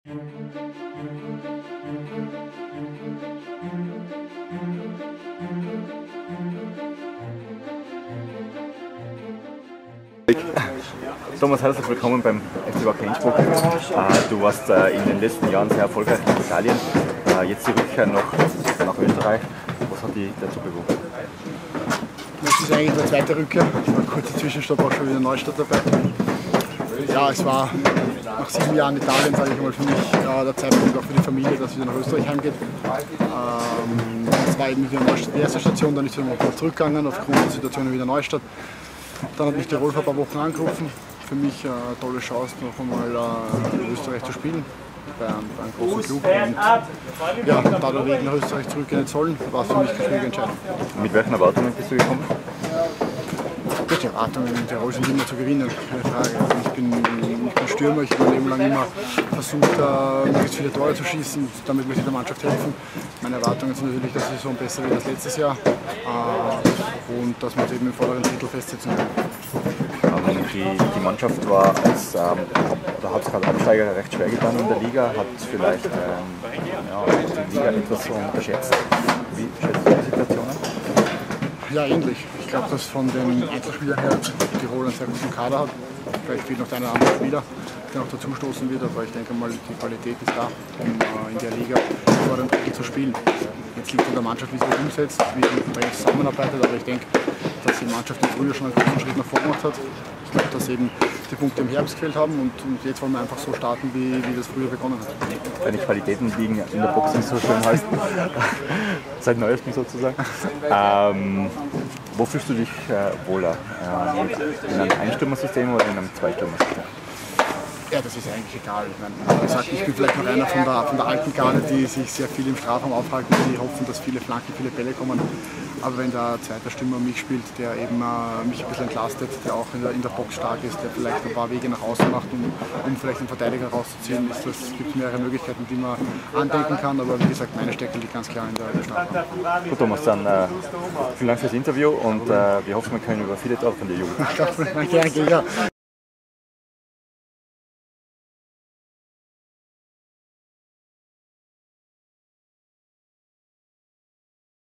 Thomas, herzlich willkommen beim FC Wacker Innsbruck. Du warst in den letzten Jahren sehr erfolgreich in Italien. Jetzt die Rückkehr nach Österreich. Was hat dich dazu bewogen? Das ist eigentlich die zweite Rückkehr. Ich war kurz Zwischenstopp, auch schon wieder Neustadt dabei. Ja, es war nach 7 Jahren Italien, sage ich mal, für mich der Zeitpunkt auch für die Familie, dass wieder nach Österreich heimgeht. Das war eben wieder Neustadt die erste Station, dann ist es wieder zurückgegangen aufgrund der Situation wieder Neustadt. Dann hat mich Tirol vor ein paar Wochen angerufen. Für mich eine tolle Chance, noch einmal in Österreich zu spielen, bei einem großen Club. Und ja, da der Weg nach Österreich zurückgehen sollen, war es für mich eine schwierige Entscheidung. Mit welchen Erwartungen bist du gekommen? Die Erwartungen in Tirol sind immer zu gewinnen, keine Frage. Ich bin Stürmer, ich habe mein Leben lang immer versucht, möglichst viele Tore zu schießen, damit möchte ich der Mannschaft helfen. Meine Erwartungen sind natürlich, dass die Saison besser wird als letztes Jahr und dass wir uns eben im vorderen Drittel festsetzen können. Die Mannschaft war da hat es gerade Absteiger recht schwer getan in der Liga, hat vielleicht die Liga etwas unterschätzt. Wie schätzt du die Situation an? Ja, ähnlich. Ich glaube, dass von den Einzelspielern her Tirol einen sehr guten Kader hat. Vielleicht fehlt noch der eine oder andere Spieler, der noch dazu stoßen wird, aber ich denke mal, die Qualität ist da, um in der Liga vor dem Titel zu spielen. Jetzt liegt es an der Mannschaft, wie sie das umsetzt, wie sie mit dem Trainer zusammenarbeitet, aber ich denke, dass die Mannschaft im Frühjahr schon einen großen Schritt nach vorne gemacht hat. Ich glaube, dass eben die Punkte im Herbst gefehlt haben und jetzt wollen wir einfach so starten, wie das früher begonnen hat. Deine Qualitäten liegen in der Boxen, so schön heißt, seit Neuestem sozusagen. Wo fühlst du dich wohler? In einem Einstürmersystem oder in einem Zweistürmersystem? Ja, das ist eigentlich egal. Ich meine, ich bin vielleicht noch einer von der alten Garde, die sich sehr viel im Strafraum aufhalten, die hoffen, dass viele Flanken, viele Bälle kommen. Aber wenn der zweite Stürmer mich spielt, der eben mich ein bisschen entlastet, der auch in der Box stark ist, der vielleicht ein paar Wege nach außen macht, um vielleicht den Verteidiger rauszuziehen, gibt es mehrere Möglichkeiten, die man andenken kann. Aber wie gesagt, meine Stärke liegt ganz klar in der Strafraum. Gut, Thomas, dann vielen Dank fürs Interview und wir hoffen, wir können über viele Tore von dir jubeln. Danke.